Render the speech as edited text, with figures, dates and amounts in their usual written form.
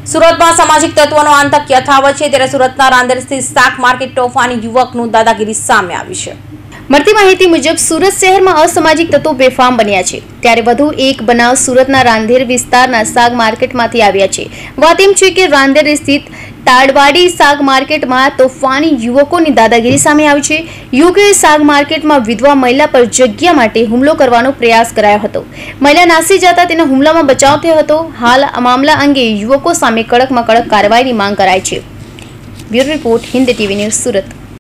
સુરતમાં સામાજિક તત્વોનો આતંક યથાવત છે, ત્યારે સુરતના રાંદેર સ્થિત શાક માર્કેટ તોફાની યુવકનું દાદાગીરી સામે આવી છે। મળતી માહિતી મુજબ સુરત શહેરમાં અસામાજિક તત્વો બેફામ બન્યા છે, ત્યારે વધુ એક બનાવ સુરતના રાંદેર વિસ્તારના શાક માર્કેટમાંથી આવ્યા છે। વાત એમ છે કે રાંદેર સ્થિત તાડવાડી શાક માર્કેટમાં તોફાની યુવકોની દાદાગીરી સામે આવી છે। યુવકોએ શાક માર્કેટમાં વિધવા મહિલા પર જગ્યા માટે હુમલો કરવાનો પ્રયાસ કરાયો હતો। મહિલા નાસી જતા તેના હુમલામાં બચાવ થયો હતો। હાલ આ મામલા અંગે યુવકો સામે કડકમાં કડક કાર્યવાહીની માંગ કરાઈ છે। Bureau report, Hind TV news, Surat.